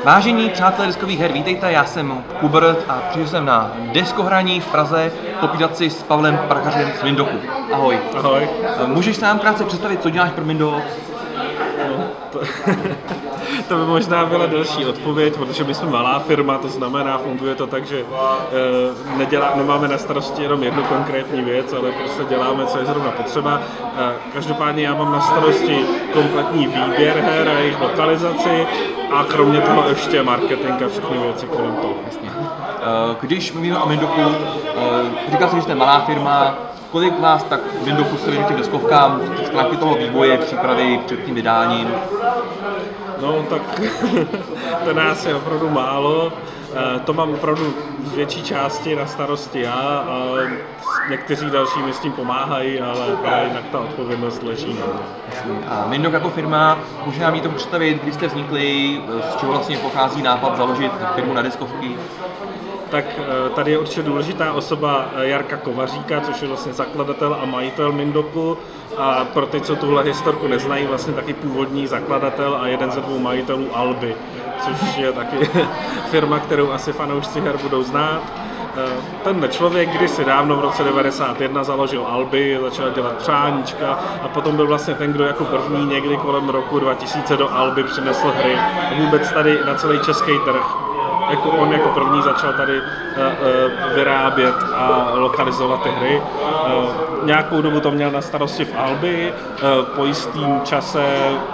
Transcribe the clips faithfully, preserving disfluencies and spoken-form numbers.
Vážení přátelé deskových her, vítejte, já jsem Hubert a přišel jsem na deskohraní v Praze popítat si s Pavlem Prachařem z Mindoku. Ahoj. Ahoj. Můžeš se nám krátce představit, co děláš pro Mindok? No, to, to by možná byla delší odpověď, protože my jsme malá firma, to znamená, funguje to tak, že e, nedělá, nemáme na starosti jenom jednu konkrétní věc, ale prostě děláme, co je zrovna potřeba. E, každopádně já mám na starosti kompletní výběr her a jejich lokalizaci a kromě toho ještě marketing a všechny věci kolem toho. Jasně. Když mluvíme o Mindoku, říkal jsem, že jste malá firma, kolik vás tak v Mindoku se věnuje těm deskovkám, z stránky toho vývoje, přípravy před tím vydáním? No tak to nás je opravdu málo, to mám opravdu z větší části na starosti já a někteří další mi s tím pomáhají, ale, ale jinak ta odpovědnost leží na mě. A Mindok jako firma, může nám jí to představit, kdy jste vznikli, z čeho vlastně pochází nápad založit firmu na deskovky? Tak tady je určitě důležitá osoba Jarka Kovaříka, což je vlastně zakladatel a majitel Mindoku. A pro ty, co tuhle historku neznají, vlastně taky původní zakladatel a jeden ze dvou majitelů Alby, což je taky firma, kterou asi fanoušci her budou znát. Tenhle člověk kdysi dávno v roce devadesát jedna založil Alby, začal dělat přáníčka a potom byl vlastně ten, kdo jako první někdy kolem roku dva tisíce do Alby přinesl hry a vůbec tady na celý český trh. Jako on jako první začal tady uh, uh, vyrábět a lokalizovat ty hry. Uh, nějakou dobu to měl na starosti v Alby, uh, po jistým čase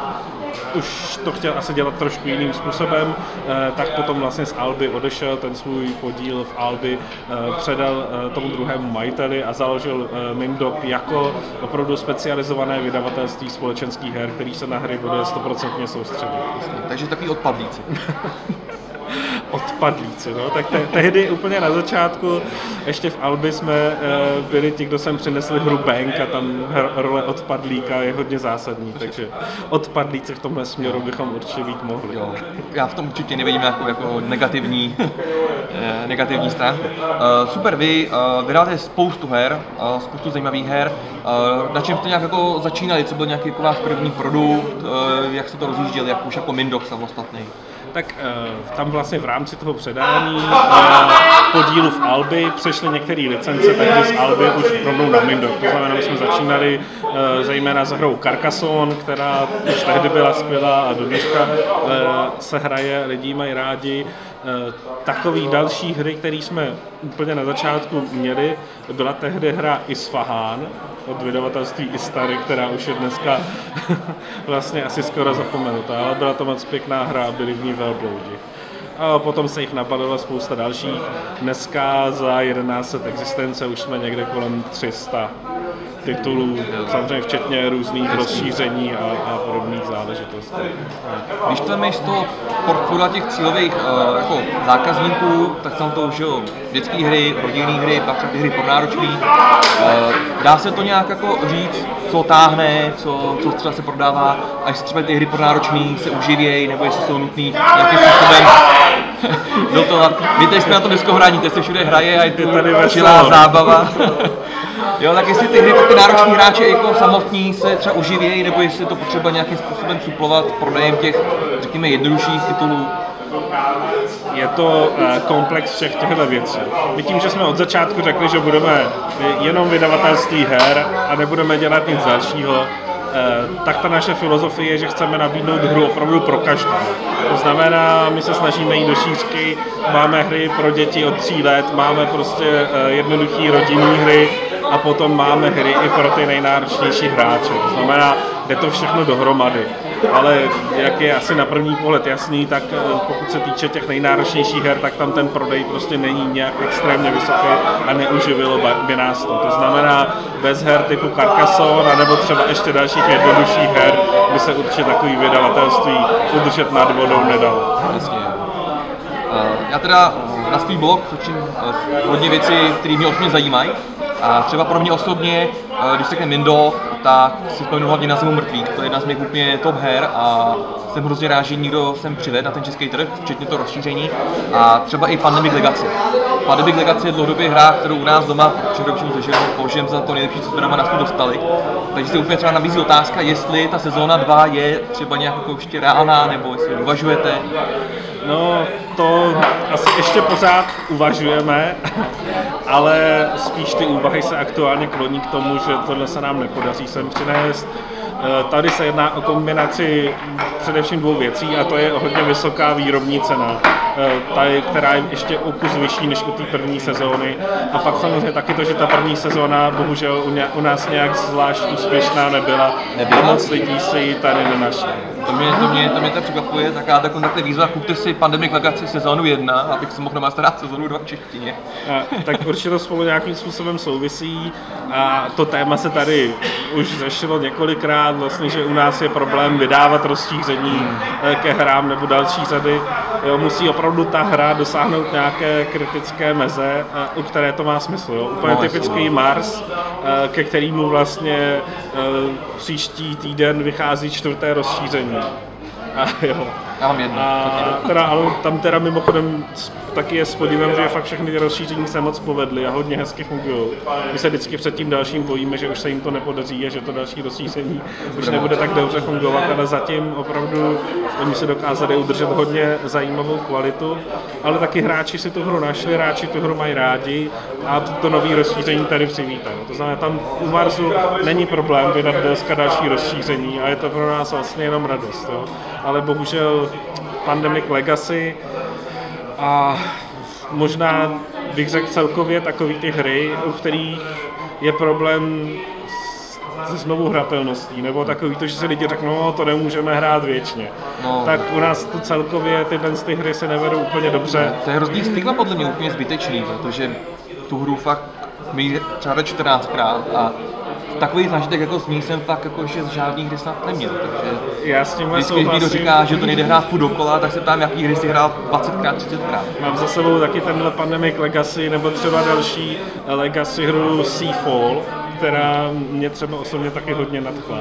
už to chtěl asi dělat trošku jiným způsobem, uh, tak potom vlastně z Alby odešel, ten svůj podíl v Alby uh, předal uh, tomu druhému majiteli a založil uh, Mindok jako opravdu specializované vydavatelství společenských her, který se na hry bude stoprocentně soustředit. Takže takový odpadlíci. Odpadlíci, no, tak te, tehdy úplně na začátku, ještě v Alby jsme e, byli ti, kdo sem přinesli hru Bank a tam her, role odpadlíka je hodně zásadní, takže odpadlíci v tomhle směru bychom určitě být mohli. Jo, já v tom určitě nevidím jako, jako negativní, eh, negativní stránku. Uh, super, vy uh, vydáte spoustu her, uh, spoustu zajímavých her. Uh, na čem jste nějak jako začínali, co byl nějaký jako váš první produkt, uh, jak jste to rozjížděli, jak už jako Mindok samostatný? Tak tam vlastně v rámci toho předání podílu v Alby přešly některé licence, takže z Alby už rovnou na Mindok. To znamená, že jsme začínali zejména s hrou Carcassonne, která už tehdy byla skvělá a do dneška se hraje, lidi mají rádi. Takový další hry, které jsme úplně na začátku měli, byla tehdy hra Isfahan od vydavatelství Istary, která už je dneska vlastně asi skoro zapomenutá, ale byla to moc pěkná hra a byli v ní velbloudi. A potom se jich napadlo spousta dalších. Dneska za jedenáct set existence už jsme někde kolem tři sta titulů, samozřejmě včetně různých rozšíření a, a podobných záležitostí. Když to máš z toho portfolia těch cílových uh, jako zákazníků, tak tam to už jo, dětské hry, rodinné hry, pak ty hry pornáročné. Uh, dá se to nějak jako říct, co táhne, co, co třeba se prodává, a jestli třeba ty hry pornáročné se uživějí, nebo jestli jsou nutný nějakým způsobem do toho. Víte, jsme na tom deskohraní, teď se všude hraje a je to čilá zábava. Jo, tak jestli ty hry pro ty nároční hráče jako samotní se třeba uživějí, nebo jestli to potřeba nějakým způsobem suplovat prodejem těch, řekněme, jednodušších titulů? Je to komplex všech těchto věcí. My tím, že jsme od začátku řekli, že budeme jenom vydavatelství her a nebudeme dělat nic dalšího, tak ta naše filozofie je, že chceme nabídnout hru opravdu pro každého. To znamená, my se snažíme jít do šířky, máme hry pro děti od tří let, máme prostě jednoduché rodinné hry a potom máme hry i pro ty nejnáročnější hráče. To znamená, jde to všechno dohromady. Ale jak je asi na první pohled jasný, tak pokud se týče těch nejnáročnějších her, tak tam ten prodej prostě není nějak extrémně vysoký a neuživilo by nás to. To znamená, bez her typu Carcassonne, nebo třeba ještě dalších jednodušších her, by se určitě takový vydavatelství udržet nad vodou nedalo. Jasně. Já teda na svůj blog točím hodně věcí, které mě osobně zajímají. A třeba pro mě osobně, když se řekne Mindok, tak si vzpomenu hlavně na Zimu mrtvých. To je jedna z mých úplně top her a jsem hrozně rád, že někdo sem přivedl na ten český trh, včetně to rozšíření. A třeba i Pandemic Legacy. Pandemic Legacy je dlouhodobě hra, kterou u nás doma především zažil, považujeme za to nejlepší, co jsme doma na svůj dostali. Takže se úplně třeba nabízí otázka, jestli ta sezóna dva je třeba nějak jako ještě reálná, nebo jestli uvažujete. No, to asi ještě pořád uvažujeme, ale spíš ty úvahy se aktuálně kloní k tomu, že tohle se nám nepodaří sem přinést. Tady se jedná o kombinaci především dvou věcí, a to je hodně vysoká výrobní cena, ta, která je ještě o kus vyšší než u té první sezóny. A pak samozřejmě taky to, že ta první sezóna bohužel u nás nějak zvlášť úspěšná nebyla. Nebyla? Moc lidí si ji tady nenašli. To mě to, mě, to, mě to překvapuje, tak já takovou takhle výzva, kupte si Pandemic Legacy sezónu jedna, abych si mohl namasterat sezónu dva v češtině. A, tak určitě to spolu nějakým způsobem souvisí a to téma se tady už řešilo několikrát, vlastně, že u nás je problém vydávat rozšíření ke hrám nebo další řady. Jo, musí opravdu ta hra dosáhnout nějaké kritické meze, u které to má smysl. Jo. Úplně no, typický Mars, ke kterému vlastně příští týden vychází čtvrté rozšíření. A jo. Já mám jedno. A teda, ale tam teda mimochodem taky je s podívem, že fakt všechny ty rozšíření se moc povedly a hodně hezky fungují. My se vždycky před tím dalším bojíme, že už se jim to nepodaří a že to další rozšíření už nebude tak dobře fungovat, ale zatím opravdu oni si dokázali udržet hodně zajímavou kvalitu, ale taky hráči si tu hru našli, hráči tu hru mají rádi a to, to nový rozšíření tady přivítají. To znamená, tam u Marsu není problém vydat dneska další rozšíření a je to pro nás vlastně jenom radost. Jo? Ale bohužel Pandemic Legacy a možná bych řekl celkově takový ty hry, u kterých je problém se znovu hratelností, nebo takový to, že se lidi řeknou, no to nemůžeme hrát věčně. No. Tak u nás to celkově tyhle ty hry se nevedou úplně dobře. To je hrozný stigma podle mě úplně zbytečný, protože tu hru fakt my třeba čtrnáctkrát a takový zážitek jako s ní jsem fakt jako ještě z žádný hry snad neměl, takže já s tímhle vždycky, když někdo říká, že to nejde hrát půl dokola, tak se ptám, jaký hry si hrál dvacetkrát, třicetkrát. Mám za sebou taky tenhle Pandemic Legacy, nebo třeba další Legacy hru Seafall, která mě třeba osobně taky hodně nadchla.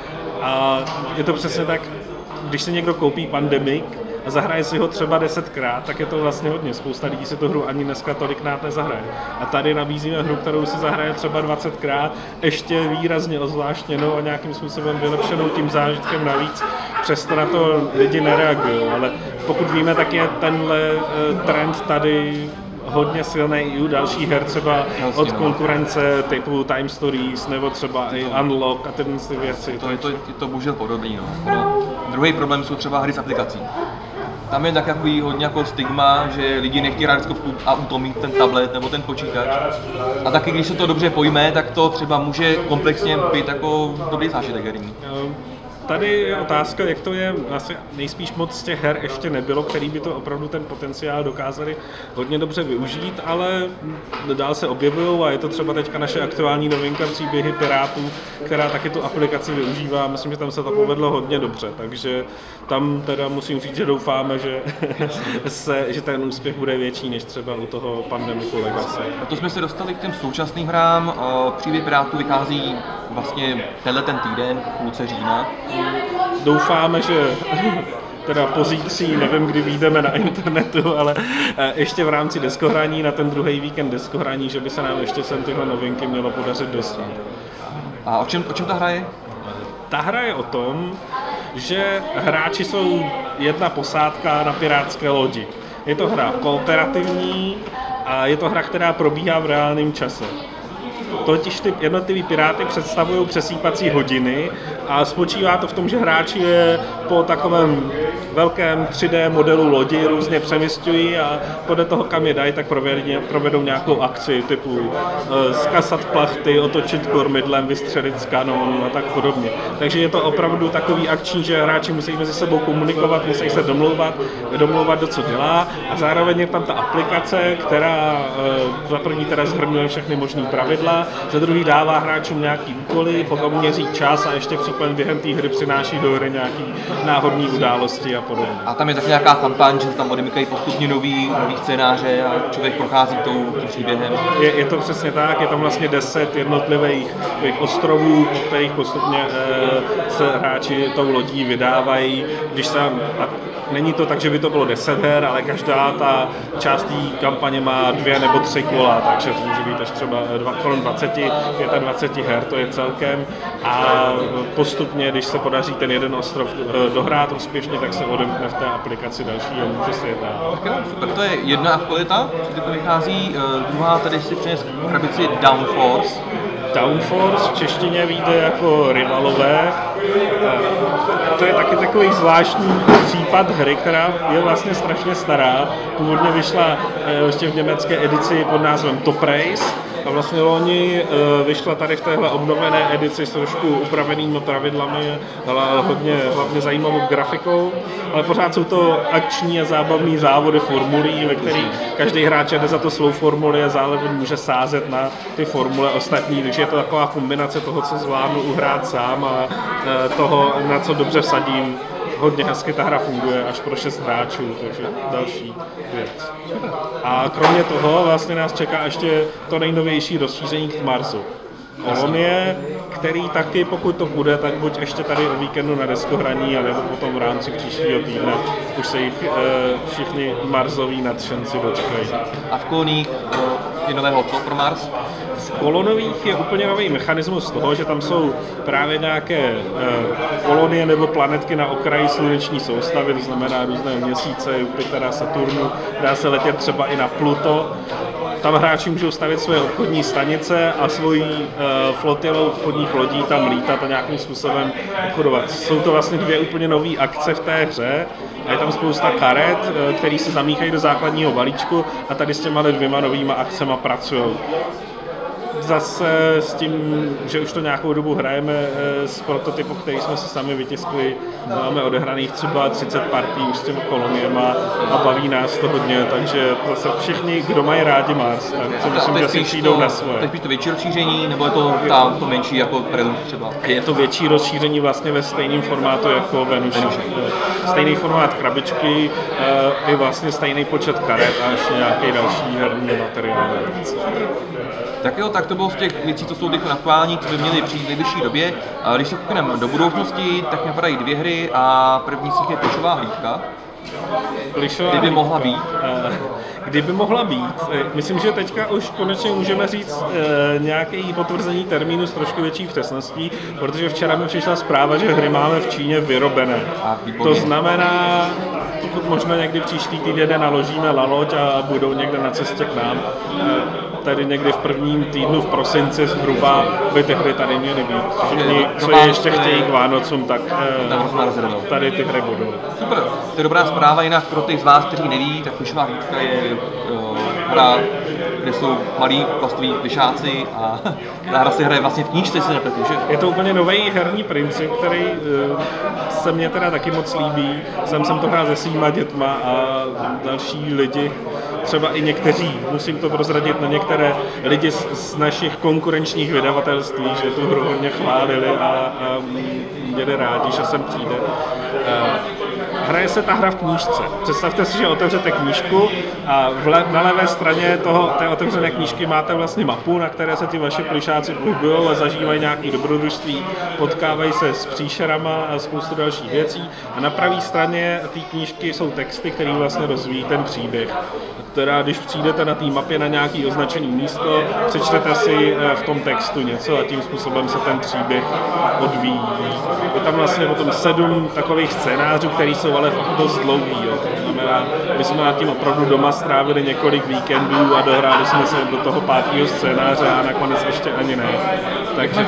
A je to přesně tak, když si někdo koupí Pandemic a zahraje si ho třeba desetkrát, tak je to vlastně hodně. Spousta lidí si tu hru ani dneska tolikrát nezahraje. A tady nabízíme hru, kterou si zahraje třeba dvacetkrát, ještě výrazně ozvláštněnou a nějakým způsobem vylepšenou tím zážitkem navíc. Přesto na to lidi nereagují, ale pokud víme, tak je tenhle trend tady hodně silný i u dalších her, třeba od konkurence typu Time Stories nebo třeba i Unlock a tyhle ty věci. To je to, je to bohužel podobný. No. No. Druhý problém jsou třeba hry s aplikací. Tam je takový hodně jako stigma, že lidi nechtějí hrát deskovku a u toho mít ten tablet nebo ten počítač. A taky když se to dobře pojme, tak to třeba může komplexně být jako dobrý zážitek herní. Tady je otázka, jak to je, vlastně nejspíš moc z těch her ještě nebylo, který by to opravdu ten potenciál dokázali hodně dobře využít, ale dál se objevují a je to třeba teďka naše aktuální novinka Příběhy pirátů, která taky tu aplikaci využívá. Myslím, že tam se to povedlo hodně dobře, takže tam teda musím říct, že doufáme, že, se, že ten úspěch bude větší než třeba u toho Pandemicu Legacy. A to jsme se dostali k těm současným hrám. Příběh pirátů vychází vlastně tenhle ten týden, v půlce října. Doufáme, že teda pozítří, nevím, kdy vyjdeme na internetu, ale ještě v rámci deskohraní, na ten druhý víkend deskohraní, že by se nám ještě sem tyhle novinky mělo podařit dostat. A o čem, o čem ta hra je? Ta hra je o tom, že hráči jsou jedna posádka na pirátské lodi. Je to hra kooperativní a je to hra, která probíhá v reálném čase. Totiž ty jednotlivý piráty představují přesýpací hodiny a spočívá to v tom, že hráči je po takovém velkém tři dé modelu lodi různě přemysťují a podle toho, kam je dají, tak provedou nějakou akci typu e, zkasat plachty, otočit kormidlem, vystřelit z kanonu a tak podobně. Takže je to opravdu takový akční, že hráči musí mezi sebou komunikovat, musí se domlouvat, domlouvat, do co dělá a zároveň je tam ta aplikace, která e, za první teda shrnuje všechny možné pravidla, za druhý dává hráčům nějaký úkoly, potom měří čas a ještě případně během té hry přináší do hry nějaký náhodné události a podobně. A tam je tak nějaká kampaň, že se tam odemykají postupně nový, nový scénáře a člověk prochází tou, tím příběhem? Je, je to přesně tak, je tam vlastně deset jednotlivých ostrovů, po kterých postupně e, se hráči tou lodí vydávají. Když se, a není to tak, že by to bylo deset her, ale každá ta část té kampaně má dvě nebo tři kola, takže to může být až třeba dva, kolem dvacet, dvacet pět her, to je celkem. A postupně, když se podaří ten jeden ostrov dohrát úspěšně, tak se odemkne v té aplikaci další a může si jet dál. Tak jo, super, to je jedna aktualita, co to vychází, uh, druhá tady si přines krabici Downforce. Downforce v češtině vyjde jako Rivalové. To je taky takový zvláštní případ hry, která je vlastně strašně stará. Původně vyšla ještě v německé edici pod názvem Top Race. A vlastně loni vyšla tady v téhle obnovené edici s trošku upravenými pravidlami, ale hodně hlavně zajímavou grafikou, ale pořád jsou to akční a zábavné závody formulí, ve kterých každý hráč jde za to svou formuli a zároveň může sázet na ty formule ostatní, takže je to taková kombinace toho, co zvládnu uhrát sám a toho, na co dobře vsadím. Hodně hezky ta hra funguje až pro šest hráčů, takže další věc. A kromě toho vlastně nás čeká ještě to nejnovější rozšíření k Marsu. Kolonie, který taky, pokud to bude, tak buď ještě tady o víkendu na deskohraní, anebo potom v rámci příštího týdne už se jich e, všichni marsoví nadšenci dočkají. A v koloních je nového co pro Mars? V kolonových je úplně nový mechanismus toho, že tam jsou právě nějaké e, kolonie nebo planetky na okraji sluneční soustavy, to znamená různé měsíce, Jupitera, Saturnu, dá se letět třeba i na Pluto. Tam hráči můžou stavět svoje obchodní stanice a svoji e, flotilu obchodních lodí tam lítat a nějakým způsobem obchodovat. Jsou to vlastně dvě úplně nové akce v té hře a je tam spousta karet, e, které se zamíchají do základního balíčku a tady s těma dvěma novýma akcema pracují. Zase s tím, že už to nějakou dobu hrajeme z prototypu, který jsme si sami vytiskli, máme odehraných třeba třicet partí už s těmi koloniema a baví nás to hodně, takže zase všichni, kdo mají rádi Mars, tak si myslím, že si přijdou to, na svoje. Teď to větší rozšíření, nebo je to tam to menší jako Prelude třeba? Je to větší rozšíření vlastně ve stejném formátu jako Venuše. Stejný formát krabičky, i vlastně stejný počet karet a ještě nějaký další herní materiál. Tak jo, tak to bylo z těch věcí, co jsou teď aktuální, co by měly přijít v nejbližší době. A když se koukneme do budoucnosti, tak mě napadají dvě hry a první z nich je Plišová hlídka. Plišová Kdyby hlídka. mohla být. Kdyby mohla být. Myslím, že teďka už konečně můžeme říct e, nějaký potvrzení termínu s trošku větší přesností, protože včera mi přišla zpráva, že hry máme v Číně vyrobené. To znamená, pokud možná někdy příští týden naložíme na loď a budou někde na cestě k nám, e, tady někdy v prvním týdnu v prosinci zhruba by ty hry tady měly být. Všichni, co je ještě chtějí k Vánocům, tak e, tady ty hry budou. Super, to je dobrá zpráva, jinak pro ty z vás, kteří neví, tak Plišová hlídka je uh, hra, kde jsou malí plastoví plišáci a ta hra se hraje vlastně v knížce, si nepletu, že? Je to úplně nový herní princip, který uh, se mně teda taky moc líbí. Jsem jsem to hrál se svýma dětma a další lidi, třeba i někteří, musím to prozradit, na některé lidi z, z našich konkurenčních vydavatelství, že tu hru hodně chválili a, a měli rádi, že sem přijde. Uh, Hraje se ta hra v knížce. Představte si, že otevřete knížku a v le- na levé straně toho, té otevřené knížky máte vlastně mapu, na které se ty vaše plišáci pohybují a zažívají nějaké dobrodružství, potkávají se s příšerama a spoustu dalších věcí. A na pravé straně té knížky jsou texty, které vlastně rozvíjí ten příběh. Teda, když přijdete na té mapě na nějaké označené místo, přečtete si v tom textu něco a tím způsobem se ten příběh odvíjí. Je tam vlastně potom sedm takových scénářů, které jsou ale dost dlouhý. Jo. To znamená, my jsme nad tím opravdu doma strávili několik víkendů a dohráli jsme se do toho pátého scénáře a nakonec ještě ani ne. Takže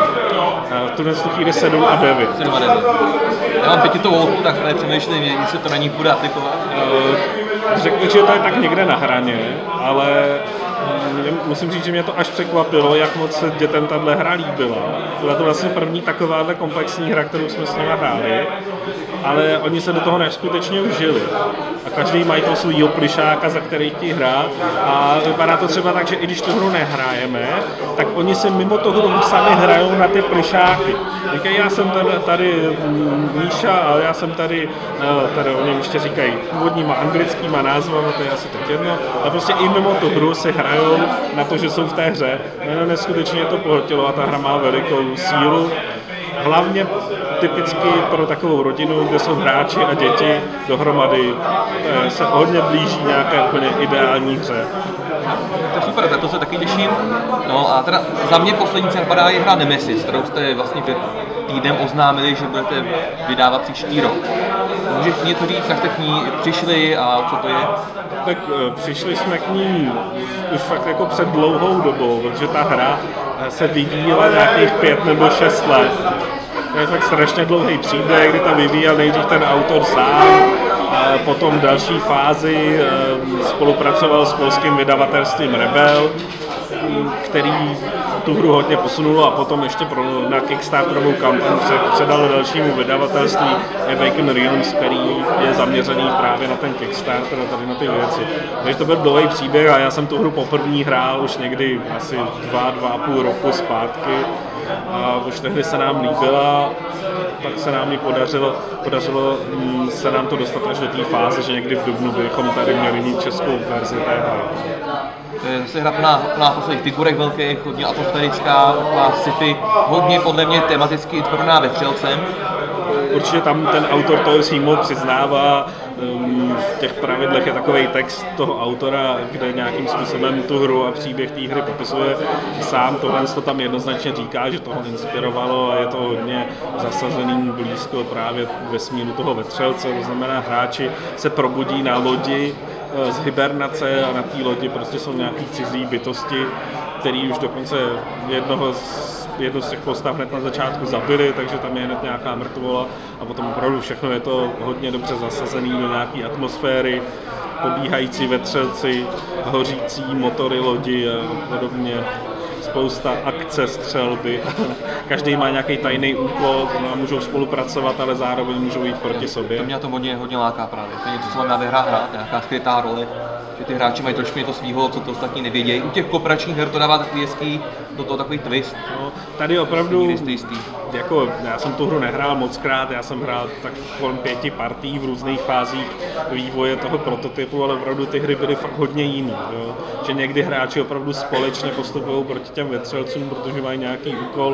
v tuhle chvíli sedm a devět. sedm a devět. Já mám pětitou volku, tak tady přemýšlím, jestli to na ní bude aplikovat. Řekl bych, že to je tak někde na hraně, ale musím říct, že mě to až překvapilo, jak moc se dětem tahle hra líbila. Byla to vlastně první takováhle komplexní hra, kterou jsme s nimi hráli, ale oni se do toho neskutečně užili. A každý mají toho svýho plišáka, za který chtějí hrát. A vypadá to třeba tak, že i když tu hru nehrajeme, tak oni si mimo to hru sami hrajou na ty plišáky. Říkají, já jsem tady, tady Míša a já jsem tady, tady oni ještě říkají původníma anglickýma názvama, to je asi teď jedno. A prostě i mimo tu hru si hrajou na to, že jsou v té hře. No, neskutečně to pohltilo a ta hra má velikou sílu. Hlavně typicky pro takovou rodinu, kde jsou hráči a děti dohromady, se hodně blíží nějaké úplně ideální hře. To je super, tak to se taky těším. No a teda za mě poslední, co napadá, je hra Nemesis, kterou jste vlastně před týdnem oznámili, že budete vydávat příští rok. Můžeš něco říct, jak jste k ní přišli a co to je? Tak přišli jsme k ní už fakt jako před dlouhou dobou, protože ta hra se vyvíjela nějakých pět nebo šest let. To je fakt strašně dlouhý příběh, kdy tam vyvíjel nejdřív ten autor sám, a potom v další fázi spolupracoval s polským vydavatelstvím Rebel, který tu hru hodně posunulo a potom ještě pro, na Kickstarterovou kampaň předal dalšímu vydavatelství Awaken Realms, který je zaměřený právě na ten Kickstarter a tady na ty věci. Takže to byl dlouhý příběh a já jsem tu hru poprvé hrál už někdy asi dva, dva a půl roku zpátky a už tehdy se nám líbila, tak se nám ji podařilo, podařilo se nám to dostat až do té fáze, že někdy v dubnu bychom tady měli mít českou verzi té hry. To je zase hra plná, plná posledních figurek velkých, hodně atmosférická, taková sci-fi, hodně podle mě tematicky inspirovaná Vetřelcem. Určitě tam ten autor toho přímo přiznává, v těch pravidlech je takový text toho autora, kde nějakým způsobem tu hru a příběh té hry popisuje sám. Tohle to tam jednoznačně říká, že toho inspirovalo a je to hodně zasazený blízko právě vesmíru toho Vetřelce, to znamená hráči se probudí na lodi z hibernace a na té lodi prostě jsou nějaký cizí bytosti, který už dokonce jednoho z jednu z těch postav hned na začátku zabili, takže tam je hned nějaká mrtvola a potom opravdu všechno je to hodně dobře zasazený do nějaké atmosféry, pobíhající vetřelci, hořící motory lodi a podobně. Spousta akce, střelby. Každý má nějaký tajný úkol, a můžou spolupracovat, ale zároveň můžou jít proti sobě. To mě to hodně, hodně láká právě. To je něco, co mám ve hrách hrát, nějaká skrytá role. Že ty hráči mají trošku něco svýho, co to ostatní nevědějí. U těch kooperačních her to dává takový hezký, do toho takový twist. No, tady opravdu, jistý, jistý. Jako já jsem tu hru nehrál mockrát, já jsem hrál tak kolem pěti partí v různých fázích vývoje toho prototypu, ale opravdu ty hry byly fakt hodně jiný. Jo? Že někdy hráči opravdu společně postupují proti těm vetřelcům, protože mají nějaký úkol,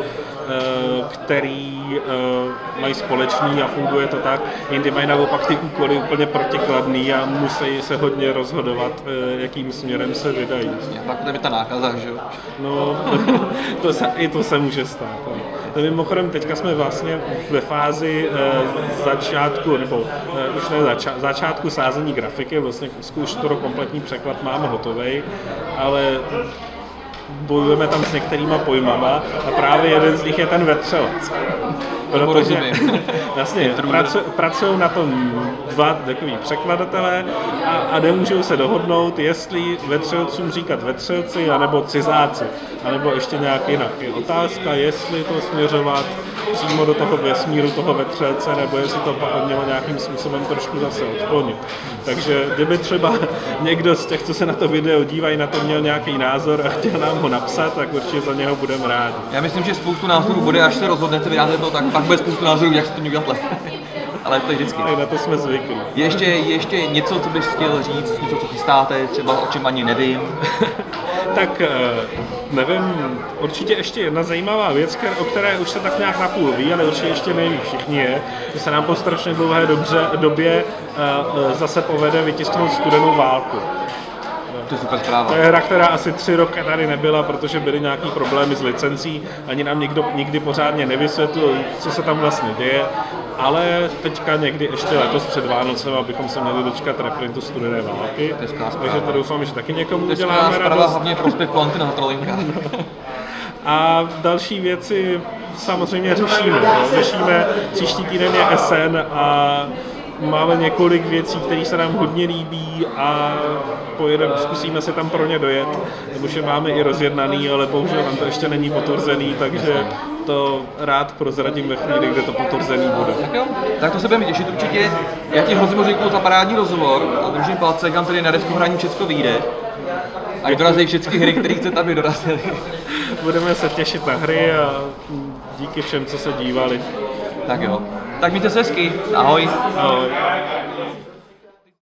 který mají společný a funguje to tak. Jindy mají naopak ty úkoly úplně protikladný a musí se hodně rozhodovat, jakým směrem se vydají. Pak to je ta nákaza, že jo? No, to se, i to se může stát. No. Mimochodem, teďka jsme vlastně ve fázi e, začátku, nebo e, už ne zača, začátku sázení grafiky, vlastně už to kompletní překlad máme hotovej, ale bojujeme tam s některýma pojmama a právě jeden z nich je ten vetřelec. Protože vlastně pracují na tom dva takový překladatelé a, a nemůžou se dohodnout, jestli vetřelcům říkat vetřelci, anebo cizáci, anebo ještě nějak jinak. Je otázka, jestli to směřovat přímo do toho vesmíru toho vetřelce, nebo jestli to pak mělo nějakým způsobem trošku zase odklonit. Takže kdyby třeba někdo z těch, co se na to video dívají, na to měl nějaký názor a chtěl nám ho napsat, tak určitě za něho budeme rádi. Já myslím, že spoustu názorů bude, až se rozhodnete vydáte to, tak pak bude spoustu názorů, jak se to udělat lépe. Ale to je vždycky. Tak na to jsme zvyklí. Je ještě, ještě něco, co bys chtěl říct, něco, co chystáte, třeba o čem ani nevím? Tak nevím, určitě ještě jedna zajímavá věc, o které už se tak nějak napůl ví, ale určitě ještě neví všichni je, že se nám po strašně dlouhé dobře, době zase povede vytisknout Studenou válku. To je super zpráva. To je hra, která asi tři roky tady nebyla, protože byly nějaký problémy s licencí, ani nám nikdo nikdy pořádně nevysvětlil, co se tam vlastně děje, ale teďka někdy ještě letos před Vánocem, abychom se měli dočkat reprintu Studené války. Takže to doufám, že taky někomu uděláme radost. Hlavně prospěch Quantina Trollinga. A další věci samozřejmě řešíme. Řešíme, příští týden je S N a máme několik věcí, které se nám hodně líbí a pojedem, zkusíme se tam pro ně dojet, nebo že máme i rozjednaný, ale bohužel tam to ještě není potvrzený, takže to rád prozradím ve chvíli, kde to potvrzený bude. Tak jo, tak to se budeme těšit určitě. Já ti hrozně moc děkuju za parádní rozhovor a držím palce, kam tady na desku hraní všechno vyjde. A dorazí všechny hry, které chcete, aby dorazily. Budeme se těšit na hry a díky všem, co se dívali. Tak jo. Tak mějte se hezky. Ahoj. Ahoj.